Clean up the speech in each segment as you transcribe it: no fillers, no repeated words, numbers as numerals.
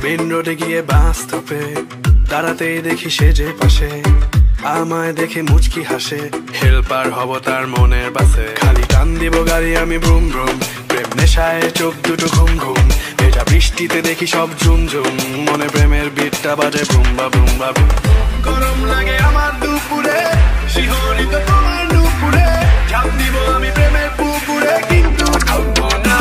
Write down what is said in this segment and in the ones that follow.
Main রোডে গিয়ে বাস স্টপে দাঁড়াতেই দেখি সে যে পাশে আমায় দেখে মুচকি হাসে, হেল্পার হব তার মনের বাসে। খালি টান দিব গাড়ি আমি ব্রুম ব্রুম, প্রেম নেশায় চোখ দুটো ঘুম ঘুম। ভেজা বৃষ্টিতে দেখি সব ঝুম ঝুম, মনে প্রেমের বিটটা বাজে বুম বা বুম বা বুম। গরম লাগে আমার দুপুরে, শিহরিত তোমার নুপুরে, ঝাঁপ দিব আমি প্রেমের পুকুরে, কিন্তু ঢুকবো না।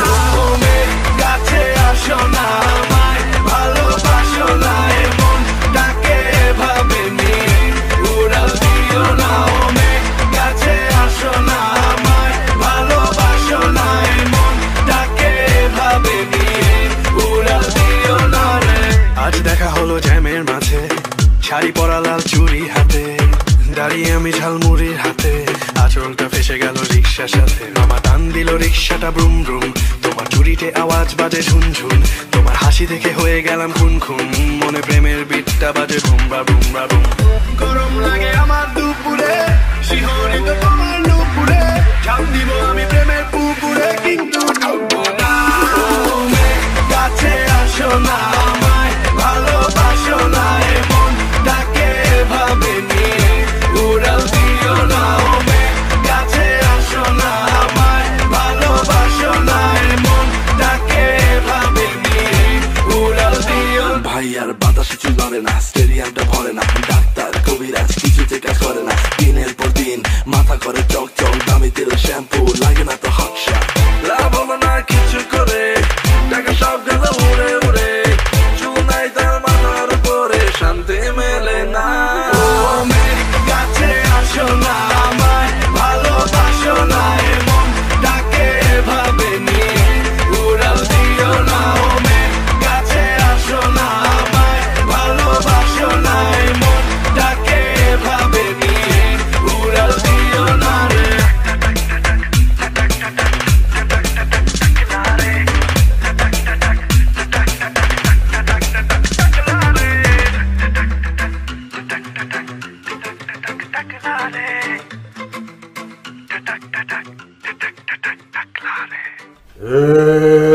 কাছে আসো না, আমায় ভালোবাসো না, এমন ডাকে ভাবে নিয়ে উড়াল দিও না। কাছে আসো না, আমায় ভালোবাসো না, এমন ডাকে ভাবে নিয়ে উড়াল দিও না রে। আজ দেখা হলো জ্যামের মাঝে, শাড়ি পরা লাল চুড়ি হাতে, দাঁড়িয়ে আমি ঝালমুড়ির হাতে, আঁচলটা ফেসে গেল রিক্সার সাথে। মামা টান দিল রিক্সাটা ব্রুম ব্রুম, তোমার চুরিতে আওয়াজ বাজে ঝুনঝুন, তোমার হাসি দেখে হয়ে গেলাম খুন খুন, মনে প্রেমের বিটটা বাজে বুম বা বুম বা বুম। গরম লাগে আমার দুপুরে, শিহরিত তোমার নুপুরে, ঝাঁপ দিব আমি প্রেমের পুকুরে, কিন্তু ঢুকবো না। কাছে আসো না, আমায় ভালোবাসো না, এমন ডাকে ভাবে নিয়ে উড়াল দিও না। কাছে আসো না, আমায় ভালোবাসো না, এমন ডাকে ভাবে নিয়ে উড়াল দিও। ভাই আর বাতাসে চুল ধরে না, স্টেডিয়ামটা ভরে না, ডাক্তার কবিরাজ কিছুতে কাজ করে না। দিনের পর দিন মাথা করে চক চক, দামি তেল শ্যাম্পু লাগে না তো হট শট। লাভ হলো না কিছু করে, টাকা সব গেল উড়ে উড়ে, চুল নাই তার মাথার উপরে, শান্তি মেলে না। কাছে আসো না, আমায় ভালোবাসো না, এমন ডাকে ভাবে নিয়ে উড়াল দিও না। কাছে আসো না, আমায় ভালোবাসো না, এমন ডাকে ভাবে নিয়ে উড়াল দিও না রে। Hey